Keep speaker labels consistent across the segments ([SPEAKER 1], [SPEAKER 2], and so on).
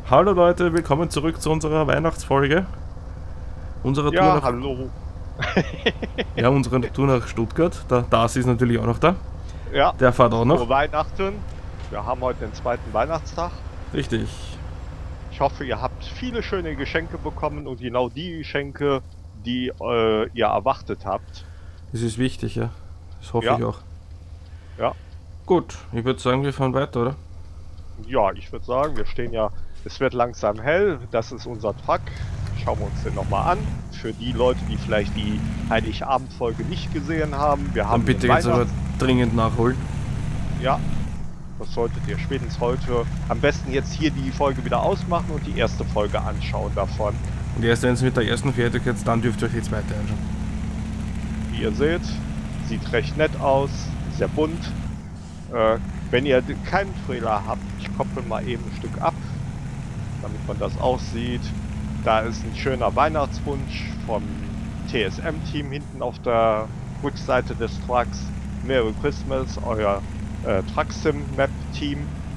[SPEAKER 1] Hallo Leute, willkommen zurück zu unserer Weihnachtsfolge. Unserer Tour
[SPEAKER 2] Ja,
[SPEAKER 1] nach,
[SPEAKER 2] hallo.
[SPEAKER 1] ja, unserer Tour nach Stuttgart. Der Darcy ist natürlich auch noch da.
[SPEAKER 2] Ja,
[SPEAKER 1] Der fährt auch noch.
[SPEAKER 2] frohe Weihnachten. Wir haben heute den zweiten Weihnachtstag.
[SPEAKER 1] Richtig.
[SPEAKER 2] Ich hoffe, ihr habt viele schöne Geschenke bekommen und genau die Geschenke, die ihr erwartet habt.
[SPEAKER 1] Das ist wichtig, ja. Das hoffe
[SPEAKER 2] Ja,
[SPEAKER 1] ich auch.
[SPEAKER 2] ja,
[SPEAKER 1] Gut, ich würde sagen, wir fahren weiter, oder?
[SPEAKER 2] ja, ich würde sagen, wir stehen ja, es wird langsam hell. Das ist unser Truck. Schauen wir uns den nochmal an. Für die Leute, die vielleicht die Heiligabend-Folge nicht gesehen haben. Wir
[SPEAKER 1] Dann
[SPEAKER 2] haben
[SPEAKER 1] bitte
[SPEAKER 2] einen
[SPEAKER 1] jetzt aber
[SPEAKER 2] Weihnachts...
[SPEAKER 1] dringend nachholen.
[SPEAKER 2] Ja, das solltet ihr spätestens heute am besten jetzt hier die Folge wieder ausmachen und die erste Folge anschauen davon.
[SPEAKER 1] Und erst wenn es mit der ersten fertig ist, dann dürft ihr euch die zweite anschauen.
[SPEAKER 2] Wie ihr seht, sieht recht nett aus, sehr bunt. Wenn ihr keinen Trailer habt, ich koppel mal eben ein Stück ab, damit man das auch sieht. Da ist ein schöner Weihnachtswunsch vom TSM-Team hinten auf der Rückseite des Trucks. Merry Christmas, euer Truck-Sim-Map-Team.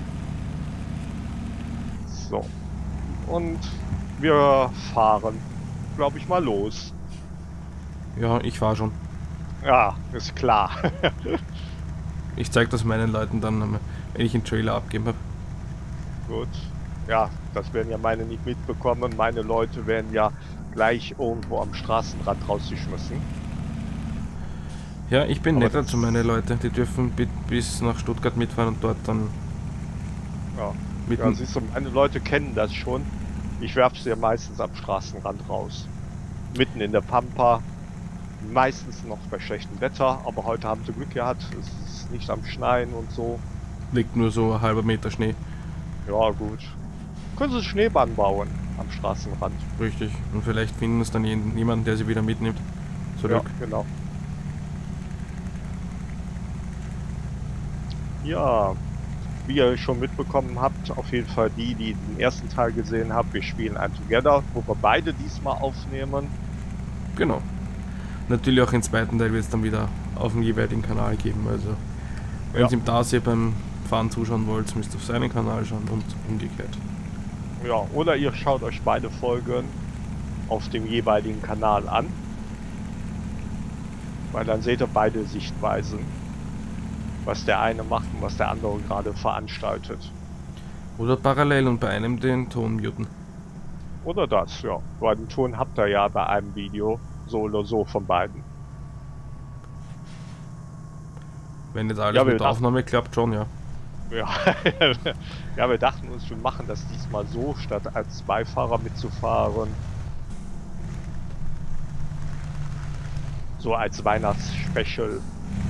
[SPEAKER 2] So. Und wir fahren, glaube ich, mal los.
[SPEAKER 1] Ja, ich fahre schon.
[SPEAKER 2] Ja, ist klar.
[SPEAKER 1] Ich zeige das meinen Leuten dann, wenn ich einen Trailer abgeben habe.
[SPEAKER 2] Gut. Ja, das werden ja meine nicht mitbekommen. Meine Leute werden ja gleich irgendwo am Straßenrand rausgeschmissen.
[SPEAKER 1] Ja, ich bin
[SPEAKER 2] Aber
[SPEAKER 1] netter
[SPEAKER 2] das,
[SPEAKER 1] zu meinen Leuten. Die dürfen bis nach Stuttgart mitfahren und dort dann
[SPEAKER 2] ja, ja,
[SPEAKER 1] mitten.
[SPEAKER 2] siehst du, meine Leute kennen das schon. Ich werfe sie ja meistens am Straßenrand raus. Mitten in der Pampa. Meistens noch bei schlechtem Wetter, aber heute haben sie Glück gehabt. Es ist nicht am Schneien und so.
[SPEAKER 1] Liegt nur so ein halber Meter Schnee.
[SPEAKER 2] Ja, gut. Können sie Schneebahn bauen am Straßenrand.
[SPEAKER 1] Richtig. Und vielleicht finden es dann jemanden, der sie wieder mitnimmt.
[SPEAKER 2] Ja,
[SPEAKER 1] Zurück.
[SPEAKER 2] genau. Ja, wie ihr schon mitbekommen habt, auf jeden Fall die den ersten Teil gesehen haben, wir spielen ein Together, wo wir beide diesmal aufnehmen.
[SPEAKER 1] Genau. Natürlich auch im zweiten Teil wird es dann wieder auf dem jeweiligen Kanal geben. Also, wenn
[SPEAKER 2] Ja,
[SPEAKER 1] ihr im Darcy beim Fahren zuschauen wollt, müsst ihr auf seinen Kanal schauen und umgekehrt.
[SPEAKER 2] ja, oder ihr schaut euch beide Folgen auf dem jeweiligen Kanal an, weil dann seht ihr beide Sichtweisen, was der eine macht und was der andere gerade veranstaltet.
[SPEAKER 1] Oder parallel und bei einem den Ton muten.
[SPEAKER 2] Oder das, ja. Weil den Ton habt ihr ja bei einem Video, so oder so von beiden.
[SPEAKER 1] Wenn jetzt alles
[SPEAKER 2] Ja,
[SPEAKER 1] mit der Aufnahme klappt, schon, ja.
[SPEAKER 2] ja, ja, wir dachten uns, wir machen das diesmal so, statt als Beifahrer mitzufahren. So als Weihnachtsspecial.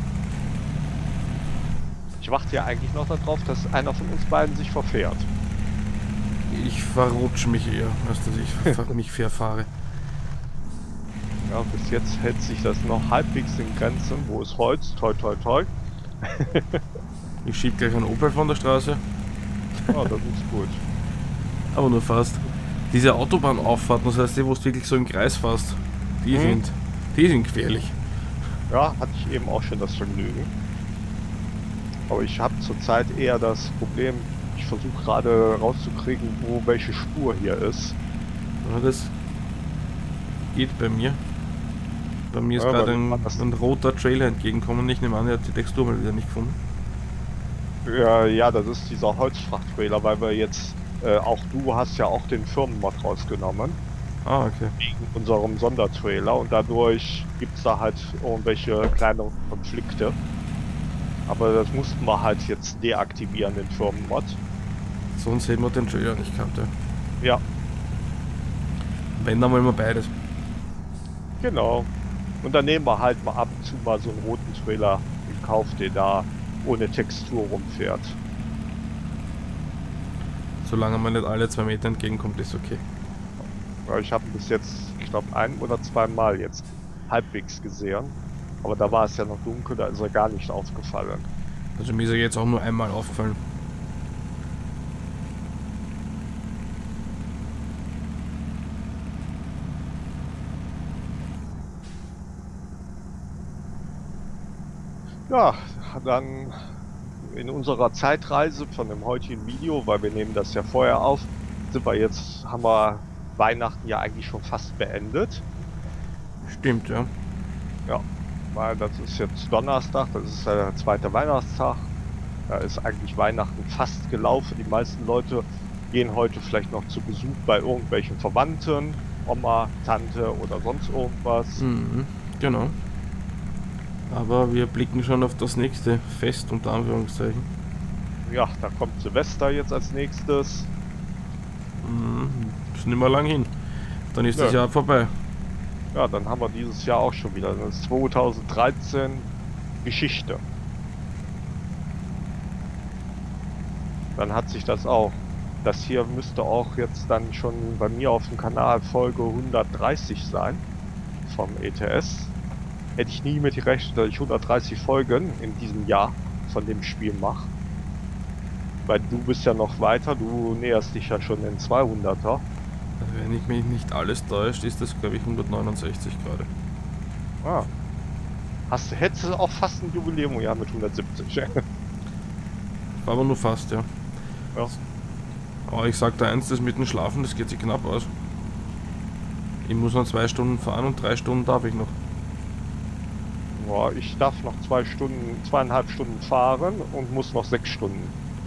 [SPEAKER 2] Ich warte ja eigentlich noch darauf, dass einer von uns beiden sich verfährt.
[SPEAKER 1] Ich verrutsche mich eher, als dass ich mich verfahre.
[SPEAKER 2] Ja, bis jetzt hält sich das noch halbwegs in Grenzen. Wo ist Holz? Toi, toi, toi.
[SPEAKER 1] Ich schieb gleich einen Opel von der Straße,
[SPEAKER 2] Ja, das ist gut.
[SPEAKER 1] aber nur fast. Diese Autobahnauffahrten, das heißt, die, wo du wirklich so im Kreis fährst, die sind gefährlich.
[SPEAKER 2] Ja, hatte ich eben auch schon das Vergnügen. Aber ich habe zurzeit eher das Problem, ich versuche gerade rauszukriegen, wo welche Spur hier ist.
[SPEAKER 1] Ja, das geht bei mir. Bei mir ist
[SPEAKER 2] Ja,
[SPEAKER 1] gerade
[SPEAKER 2] weil
[SPEAKER 1] ein roter Trailer entgegengekommen. Ich nehme an, er hat die Textur mal wieder nicht gefunden.
[SPEAKER 2] ja, das ist dieser Holzfrachttrailer, weil wir jetzt, auch du hast ja auch den Firmenmod rausgenommen,
[SPEAKER 1] Ah, okay.
[SPEAKER 2] wegen unserem Sondertrailer und dadurch gibt es da halt irgendwelche kleine Konflikte. Aber das mussten wir halt jetzt deaktivieren, den Firmenmod.
[SPEAKER 1] Sonst hätten wir den Trailer nicht gehabt. Ja.
[SPEAKER 2] Ja,
[SPEAKER 1] Wenn, dann wollen wir beides.
[SPEAKER 2] genau. Und dann nehmen wir halt mal ab und zu mal so einen roten Trailer in Kauf, der da ohne Textur rumfährt.
[SPEAKER 1] Solange man nicht alle 2 Meter entgegenkommt, ist okay.
[SPEAKER 2] Ja, ich habe bis jetzt, ich glaube, ein oder zweimal jetzt halbwegs gesehen. Aber da war es ja noch dunkel, da ist er gar nicht aufgefallen.
[SPEAKER 1] Also mir ist er jetzt auch nur einmal aufgefallen.
[SPEAKER 2] Ja, dann in unserer Zeitreise von dem heutigen Video, weil wir nehmen das ja vorher auf, sind wir jetzt, haben wir Weihnachten ja eigentlich schon fast beendet.
[SPEAKER 1] Stimmt, ja.
[SPEAKER 2] Ja, weil das ist jetzt Donnerstag, das ist der zweite Weihnachtstag. Da ist eigentlich Weihnachten fast gelaufen. Die meisten Leute gehen heute vielleicht noch zu Besuch bei irgendwelchen Verwandten, Oma, Tante oder sonst irgendwas.
[SPEAKER 1] Mhm, genau. Aber wir blicken schon auf das nächste Fest, unter Anführungszeichen.
[SPEAKER 2] Ja, da kommt Silvester jetzt als nächstes.
[SPEAKER 1] Mhm, ist nicht mehr lang hin. Dann ist das
[SPEAKER 2] Ja.
[SPEAKER 1] Jahr vorbei.
[SPEAKER 2] Ja, dann haben wir dieses Jahr auch schon wieder. Das ist 2013 Geschichte. Dann hat sich das auch. Das hier müsste auch jetzt dann schon bei mir auf dem Kanal Folge 130 sein. Vom ETS. Hätte ich nie mit gerechnet, dass ich 130 Folgen in diesem Jahr von dem Spiel mache. Weil du bist ja noch weiter, du näherst dich ja schon in 200er.
[SPEAKER 1] Also wenn ich mich nicht alles täuscht, ist das glaube ich 169 gerade.
[SPEAKER 2] Ah. Hättest du auch fast ein Jubiläum ja mit 170.
[SPEAKER 1] War aber nur fast, ja.
[SPEAKER 2] Ja.
[SPEAKER 1] Aber ich sag da eins, das mit dem Schlafen, das geht sich knapp aus. Ich muss noch 2 Stunden fahren und 3 Stunden darf ich noch.
[SPEAKER 2] Boah, ich darf noch 2,5 Stunden fahren und muss noch 6 Stunden.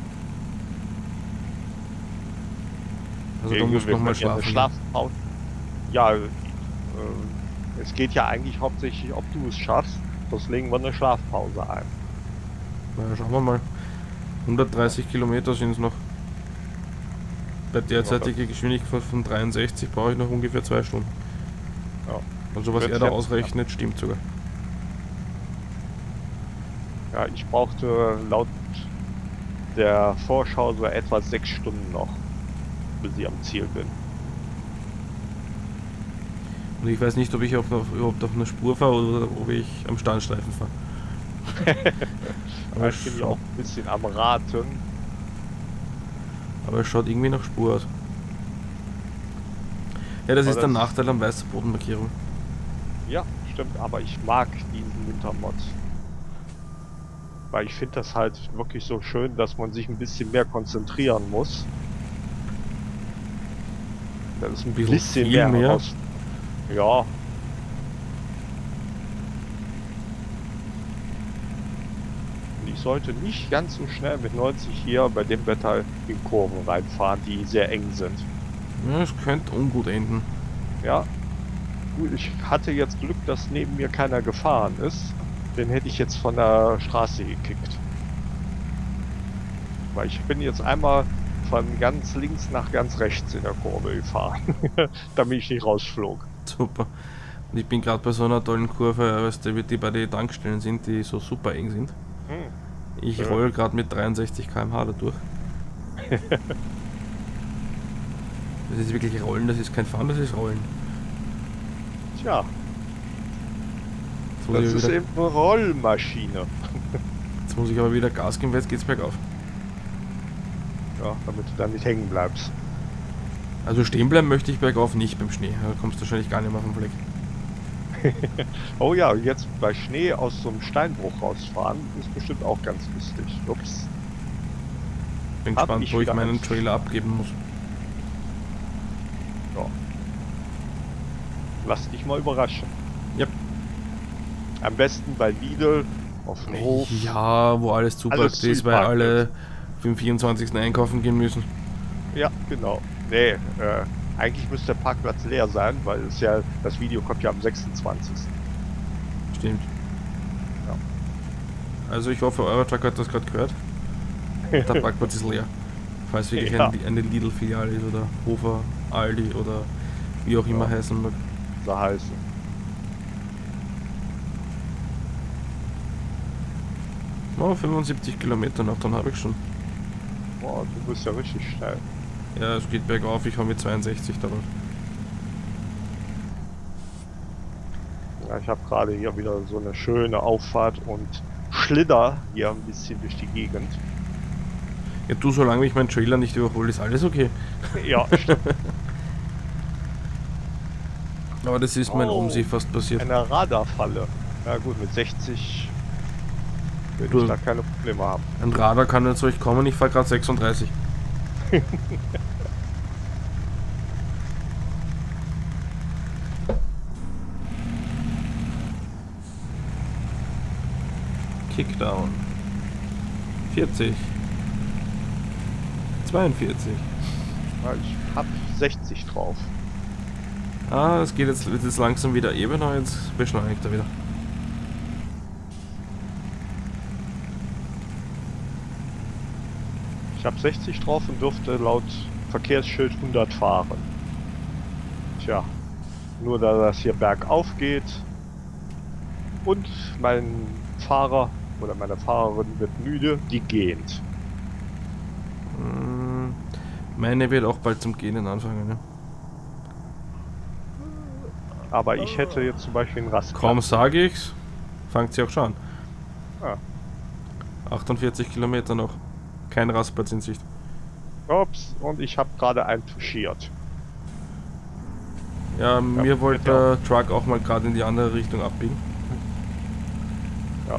[SPEAKER 1] Also da musst du noch mal schlafen.
[SPEAKER 2] Schlafpause. Ja, es geht ja eigentlich hauptsächlich, ob du es schaffst. Sonst legen wir eine Schlafpause ein.
[SPEAKER 1] Na, schauen wir mal. 130 Kilometer sind es noch. Bei derzeitiger Geschwindigkeit von 63 brauche ich noch ungefähr 2 Stunden.
[SPEAKER 2] Ja.
[SPEAKER 1] Also was er da ausrechnet, stimmt sogar.
[SPEAKER 2] Ja, ich brauchte laut der Vorschau so etwa 6 Stunden noch, bis ich am Ziel bin.
[SPEAKER 1] Und ich weiß nicht, ob ich überhaupt auf einer Spur fahre oder ob ich am Standstreifen fahre.
[SPEAKER 2] Aber ich bin ja auch ein bisschen am Raten.
[SPEAKER 1] Aber es schaut irgendwie nach Spur aus. Ja, das ist der Nachteil an weißer Bodenmarkierung.
[SPEAKER 2] Ja, stimmt, aber ich mag diesen Wintermod. Weil ich finde das halt wirklich so schön, dass man sich ein bisschen mehr konzentrieren muss. Das ist ein bisschen mehr. Ja. Und ich sollte nicht ganz so schnell mit 90 hier bei dem Wetter in Kurven reinfahren, die sehr eng sind.
[SPEAKER 1] Ja, es könnte ungut enden.
[SPEAKER 2] Ja. Gut, ich hatte jetzt Glück, dass neben mir keiner gefahren ist. Den hätte ich jetzt von der Straße gekickt. Weil ich bin jetzt einmal von ganz links nach ganz rechts in der Kurve gefahren, damit ich nicht rausflog.
[SPEAKER 1] Super. Und ich bin gerade bei so einer tollen Kurve, weißt du, wie die bei den Tankstellen sind, die so super eng sind. Ich
[SPEAKER 2] Ja.
[SPEAKER 1] roll gerade mit 63 km/h da durch. Das ist wirklich Rollen, das ist kein Fahren, das ist Rollen.
[SPEAKER 2] Tja,
[SPEAKER 1] Jetzt muss,
[SPEAKER 2] das
[SPEAKER 1] ich
[SPEAKER 2] ist
[SPEAKER 1] wieder,
[SPEAKER 2] eben eine Rollmaschine.
[SPEAKER 1] jetzt muss ich aber wieder Gas geben, weil jetzt geht's bergauf.
[SPEAKER 2] Ja, damit du da nicht hängen bleibst.
[SPEAKER 1] Also stehen bleiben möchte ich bergauf nicht beim Schnee, da kommst du wahrscheinlich gar nicht mehr auf den Fleck.
[SPEAKER 2] Oh ja, jetzt bei Schnee aus so einem Steinbruch rausfahren, ist bestimmt auch ganz lustig. Ups.
[SPEAKER 1] Bin
[SPEAKER 2] Hab
[SPEAKER 1] gespannt,
[SPEAKER 2] ich
[SPEAKER 1] wo ich
[SPEAKER 2] wieder
[SPEAKER 1] meinen
[SPEAKER 2] Angst.
[SPEAKER 1] Trailer abgeben muss.
[SPEAKER 2] Ja. Lass dich mal überraschen.
[SPEAKER 1] Ja.
[SPEAKER 2] Am besten bei Lidl auf dem Hof.
[SPEAKER 1] Ja, wo alles zuparkt ist, weil
[SPEAKER 2] zugeparkt
[SPEAKER 1] alle für den 24. einkaufen gehen müssen.
[SPEAKER 2] Ja, genau. Nee, eigentlich müsste der Parkplatz leer sein, weil es ja, das Video kommt ja am 26.
[SPEAKER 1] Stimmt.
[SPEAKER 2] Ja.
[SPEAKER 1] Also ich hoffe, Eurotruck hat das gerade gehört. Der Parkplatz ist leer. Falls wirklich
[SPEAKER 2] Ja.
[SPEAKER 1] eine Lidl-Filiale ist oder Hofer, Aldi oder wie auch immer
[SPEAKER 2] Ja.
[SPEAKER 1] heißen mag.
[SPEAKER 2] So heißen.
[SPEAKER 1] Oh, 75 Kilometer noch, dann habe ich schon.
[SPEAKER 2] Boah, du bist ja richtig schnell.
[SPEAKER 1] Ja, es geht bergauf, ich habe mit 62 darauf.
[SPEAKER 2] Ja, ich habe gerade hier wieder so eine schöne Auffahrt und schlidder hier ein bisschen durch die Gegend.
[SPEAKER 1] Ja, du, solange mich mein Trailer nicht überholt, ist alles okay.
[SPEAKER 2] Ja, stimmt.
[SPEAKER 1] Aber das ist mein
[SPEAKER 2] Oh.
[SPEAKER 1] Umsee fast passiert.
[SPEAKER 2] Eine Radarfalle. Ja gut, mit 60 würde
[SPEAKER 1] Du-
[SPEAKER 2] ich da keine Probleme haben.
[SPEAKER 1] Ein Radar kann nicht so ich kommen, ich fahre gerade 36. Kickdown. 40. 42.
[SPEAKER 2] Ja, ich hab 60 drauf.
[SPEAKER 1] Ah, es geht jetzt, wird jetzt langsam wieder ebener, jetzt beschleunigt er wieder.
[SPEAKER 2] Ich habe 60 drauf und durfte laut Verkehrsschild 100 fahren. Tja, nur da das hier bergauf geht und mein Fahrer oder meine Fahrerin wird müde, die gähnt.
[SPEAKER 1] Meine wird auch bald zum Gehen anfangen, ne?
[SPEAKER 2] Aber ich hätte jetzt zum Beispiel einen Rastplatz.
[SPEAKER 1] Kaum sage ich's, fangt sie auch schon an.
[SPEAKER 2] Ah.
[SPEAKER 1] 48 Kilometer noch. Kein Rastplatz in Sicht.
[SPEAKER 2] Ups, und ich habe gerade einen touchiert.
[SPEAKER 1] Ja, mir wollte der Truck auch mal gerade in die andere Richtung abbiegen.
[SPEAKER 2] Ja.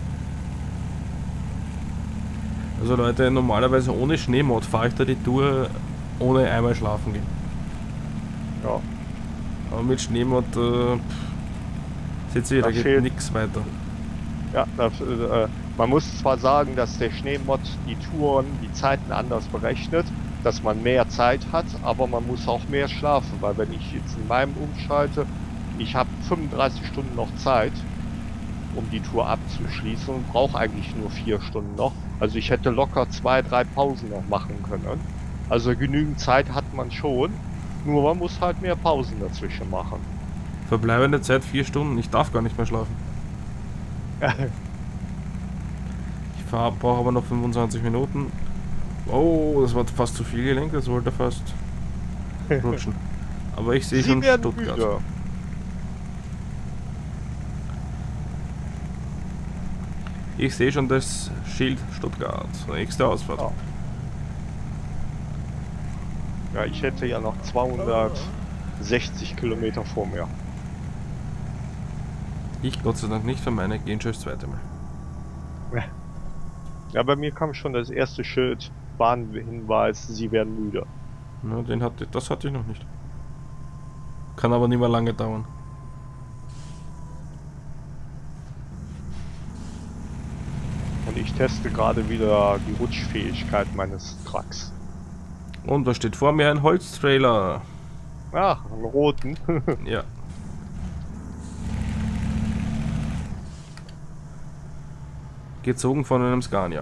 [SPEAKER 1] Also Leute, normalerweise ohne Schneemod fahre ich da die Tour ohne einmal schlafen gehen.
[SPEAKER 2] Ja.
[SPEAKER 1] Aber mit Schneemod seht ihr, da geht nichts weiter.
[SPEAKER 2] Ja, man muss zwar sagen, dass der Schneemod die Touren, die Zeiten anders berechnet, dass man mehr Zeit hat, aber man muss auch mehr schlafen, weil wenn ich jetzt in meinem umschalte, ich habe 35 Stunden noch Zeit, um die Tour abzuschließen und brauche eigentlich nur 4 Stunden noch. Also ich hätte locker 2, 3 Pausen noch machen können. Also genügend Zeit hat man schon, nur man muss halt mehr Pausen dazwischen machen.
[SPEAKER 1] Verbleibende Zeit 4 Stunden, ich darf gar nicht mehr schlafen. Ich brauche aber noch 25 Minuten. Oh, das war fast zu viel gelenkt, das wollte fast rutschen. Aber ich sehe schon Stuttgart.
[SPEAKER 2] Müde.
[SPEAKER 1] Ich sehe schon das Schild Stuttgart. Nächste Ausfahrt.
[SPEAKER 2] Oh. Ja, ich hätte ja noch 260 Kilometer vor mir.
[SPEAKER 1] Ich Gott sei Dank nicht, für meine gehen schon das zweite Mal.
[SPEAKER 2] Ja, bei mir kam schon das erste Schild, Warnhinweis, Sie werden müde.
[SPEAKER 1] Ja, das hatte ich noch nicht. Kann aber nicht mehr lange dauern.
[SPEAKER 2] Und ich teste gerade wieder die Rutschfähigkeit meines Trucks.
[SPEAKER 1] Und da steht vor mir ein Holztrailer.
[SPEAKER 2] Ach, einen roten.
[SPEAKER 1] Ja. Gezogen von einem Scania.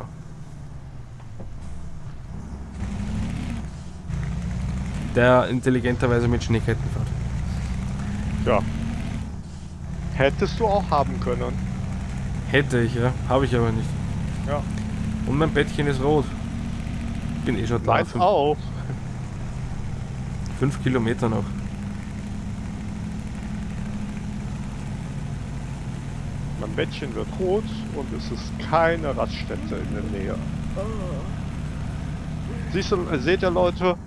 [SPEAKER 1] Der intelligenterweise mit Schneeketten fährt.
[SPEAKER 2] Ja. Hättest du auch haben können.
[SPEAKER 1] Hätte ich, ja. Habe ich aber nicht.
[SPEAKER 2] Ja.
[SPEAKER 1] Und mein Bettchen ist rot. Bin eh schon da.
[SPEAKER 2] Meins auch.
[SPEAKER 1] 5 Kilometer noch.
[SPEAKER 2] Mein Bettchen wird rot und es ist keine Raststätte in der Nähe. Seht ihr Leute?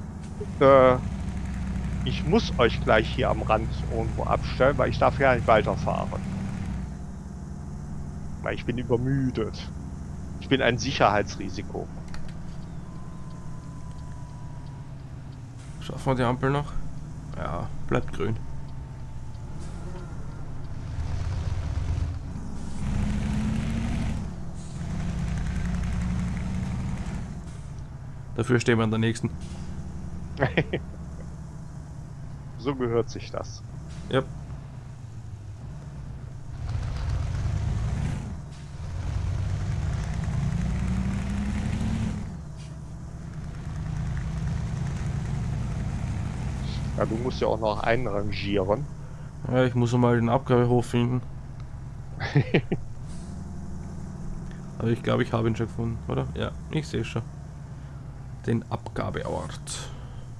[SPEAKER 2] Ich muss euch gleich hier am Rand irgendwo abstellen, weil ich darf ja nicht weiterfahren. Weil ich bin übermüdet. Ich bin ein Sicherheitsrisiko.
[SPEAKER 1] Schaffen wir die Ampel noch? Ja, bleibt grün. Dafür stehen wir an der nächsten.
[SPEAKER 2] So gehört sich das.
[SPEAKER 1] Ja.
[SPEAKER 2] Ja, du musst ja auch noch einrangieren.
[SPEAKER 1] Ja, ich muss mal den Abgabehof finden. Aber ich glaube, ich habe ihn schon gefunden, oder? Ja, ich sehe schon. Den Abgabeort.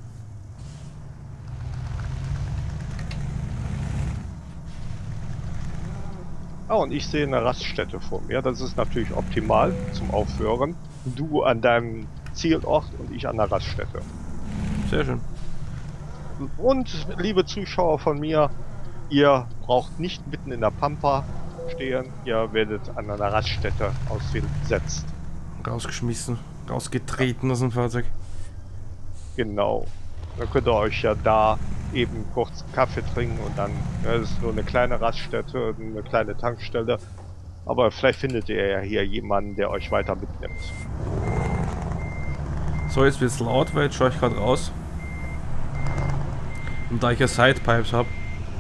[SPEAKER 2] Ah, und ich sehe eine Raststätte vor mir. Das ist natürlich optimal zum Aufhören. Du an deinem Zielort und ich an der Raststätte.
[SPEAKER 1] Sehr schön.
[SPEAKER 2] Und liebe Zuschauer von mir, ihr braucht nicht mitten in der Pampa stehen. Ihr werdet an einer Raststätte ausgesetzt.
[SPEAKER 1] Rausgeschmissen, rausgetreten aus dem Fahrzeug.
[SPEAKER 2] Genau. Dann könnt ihr euch ja da eben kurz Kaffee trinken und dann, ja, das ist nur eine kleine Raststätte, eine kleine Tankstelle. Aber vielleicht findet ihr ja hier jemanden, der euch weiter mitnimmt.
[SPEAKER 1] So, jetzt wird's laut, weil jetzt schaue ich gerade raus. Und da ich ja Sidepipes habe.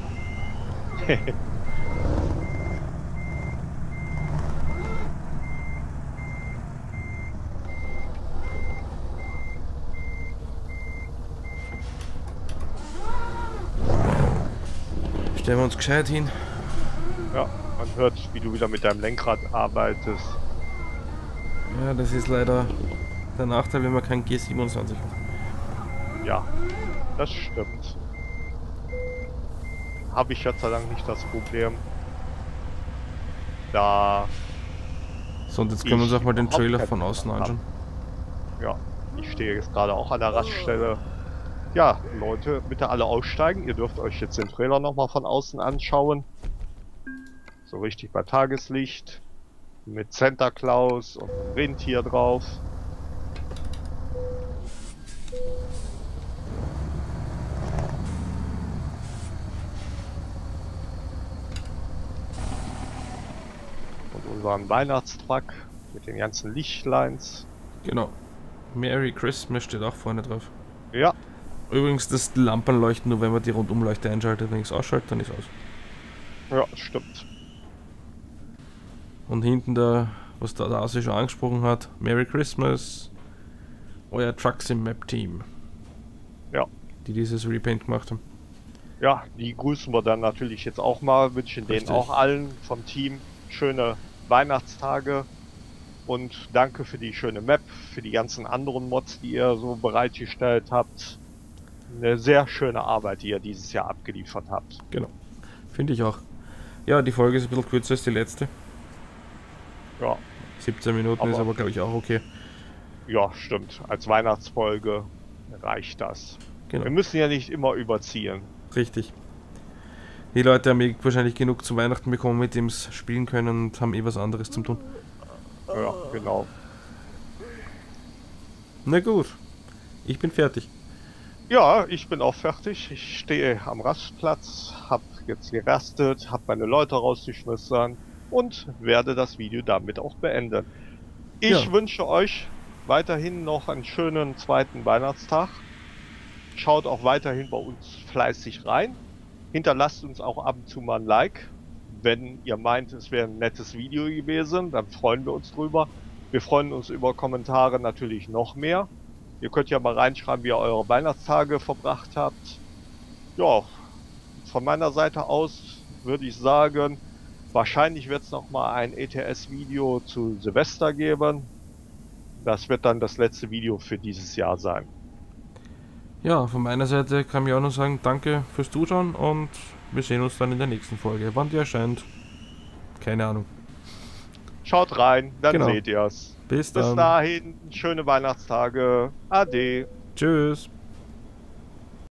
[SPEAKER 1] Stellen wir uns gescheit hin.
[SPEAKER 2] Ja, man hört, wie du wieder mit deinem Lenkrad arbeitest.
[SPEAKER 1] Ja, das ist leider der Nachteil, wenn man kein G27 hat.
[SPEAKER 2] Ja, das stimmt. Habe ich Gott sei Dank nicht das Problem. Da.
[SPEAKER 1] So, und jetzt können wir uns auch mal den Trailer von außen anschauen.
[SPEAKER 2] Ja, ich stehe jetzt gerade auch an der Raststelle. Ja, Leute, bitte alle aussteigen. Ihr dürft euch jetzt den Trailer nochmal von außen anschauen. So richtig bei Tageslicht. Mit Santa Claus und einem Rentier drauf. Und unseren Weihnachtstruck mit den ganzen Lichtlines.
[SPEAKER 1] Genau. Merry Christmas steht auch vorne drauf.
[SPEAKER 2] Ja.
[SPEAKER 1] Übrigens, das Lampen leuchten nur, wenn man die Rundumleuchte einschaltet. Wenn ich es ausschalte, dann ist aus.
[SPEAKER 2] Ja, stimmt.
[SPEAKER 1] Und hinten da, was der Asi schon angesprochen hat, Merry Christmas, euer Trucksim Map Team.
[SPEAKER 2] Ja.
[SPEAKER 1] Die dieses Repaint gemacht haben.
[SPEAKER 2] Ja, die grüßen wir dann natürlich jetzt auch mal, wünschen denen
[SPEAKER 1] Richtig.
[SPEAKER 2] auch allen vom Team schöne Weihnachtstage und danke für die schöne Map, für die ganzen anderen Mods, die ihr so bereitgestellt habt. Eine sehr schöne Arbeit, die ihr dieses Jahr abgeliefert habt.
[SPEAKER 1] Genau. Finde ich auch. Ja, die Folge ist ein bisschen kürzer als die letzte.
[SPEAKER 2] Ja,
[SPEAKER 1] 17 Minuten ist aber, glaube ich, auch okay.
[SPEAKER 2] ja, stimmt. Als Weihnachtsfolge reicht das.
[SPEAKER 1] Genau.
[SPEAKER 2] Wir müssen ja nicht immer überziehen.
[SPEAKER 1] Richtig. Die Leute haben wahrscheinlich genug zu Weihnachten bekommen, mit dem sie spielen können und haben was anderes zum tun.
[SPEAKER 2] Ja, genau.
[SPEAKER 1] Na gut. Ich bin fertig.
[SPEAKER 2] Ja, ich bin auch fertig. Ich stehe am Rastplatz, hab jetzt gerastet, hab meine Leute rausgeschmissen und werde das Video damit auch beenden. Ich wünsche euch weiterhin noch einen schönen zweiten Weihnachtstag. Schaut auch weiterhin bei uns fleißig rein. Hinterlasst uns auch ab und zu mal ein Like. Wenn ihr meint, es wäre ein nettes Video gewesen, dann freuen wir uns drüber. Wir freuen uns über Kommentare natürlich noch mehr. Ihr könnt ja mal reinschreiben, wie ihr eure Weihnachtstage verbracht habt. Ja, von meiner Seite aus würde ich sagen, wahrscheinlich wird es noch mal ein ETS-Video zu Silvester geben. Das wird dann das letzte Video für dieses Jahr sein.
[SPEAKER 1] Ja, von meiner Seite kann ich auch noch sagen, danke fürs Zuschauen und wir sehen uns dann in der nächsten Folge. Wann die erscheint, keine Ahnung.
[SPEAKER 2] Schaut rein, dann
[SPEAKER 1] Genau.
[SPEAKER 2] seht ihr's.
[SPEAKER 1] Bis
[SPEAKER 2] Bis
[SPEAKER 1] dann.
[SPEAKER 2] dahin, schöne Weihnachtstage. Ade.
[SPEAKER 1] Tschüss.